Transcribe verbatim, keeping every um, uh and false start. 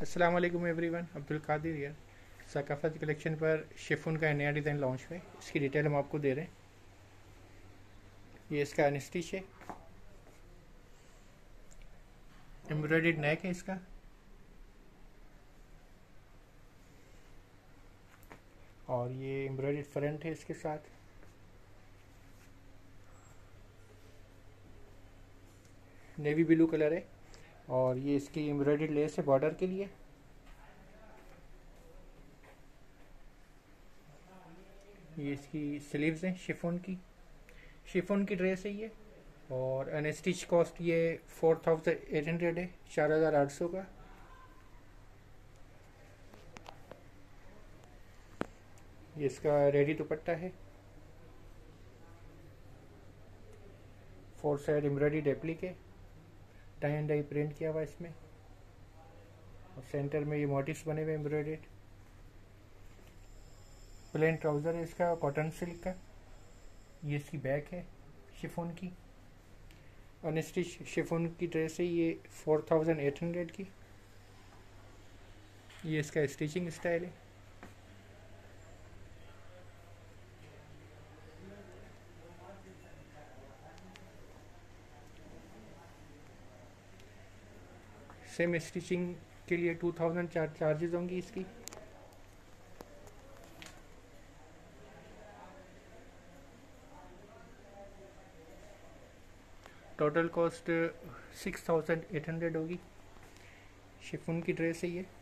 अस्सलाम वालेकुम एवरीवन, अब्दुल कादिर यार। सकाफत कलेक्शन पर शिफॉन का नया डिज़ाइन लॉन्च हुआ है। इसकी डिटेल हम आपको दे रहे हैं। ये इसका अनस्टिच है, एम्ब्रॉयडर्ड नेक है इसका, और ये एम्ब्रॉयडर्ड फ्रंट है इसके साथ। नेवी ब्लू कलर है, और ये इसकी एम्ब्रॉयडर्ड लेस है बॉर्डर के लिए। ये इसकी स्लीव्स हैं शिफॉन की, शिफॉन की ड्रेस है ये। और अनस्टिच कॉस्ट ये फोर थाउजेंड एट हंड्रेड है, चार हज़ार आठ सौ का। ये इसका रेडी दुपट्टा है, फोर साइड एम्ब्रॉयडरी रेप्लिक है, टाई एंड डाई प्रिंट किया हुआ इसमें, और सेंटर में ये मोटिव्स बने हुए एम्ब्रॉयडर्ड। प्लेन ट्राउज़र है इसका कॉटन सिल्क का। ये इसकी बैक है शिफॉन की, अनस्टिच शिफॉन की ड्रेस है ये, फोर थाउजेंड एट हंड्रेड की। ये इसका स्टिचिंग स्टाइल है। सेम स्टिचिंग के लिए टू थाउजेंड चार चार्जेज होंगी इसकी। Total cost six thousand eight hundred होगी। शिफॉन की ड्रेस है ये।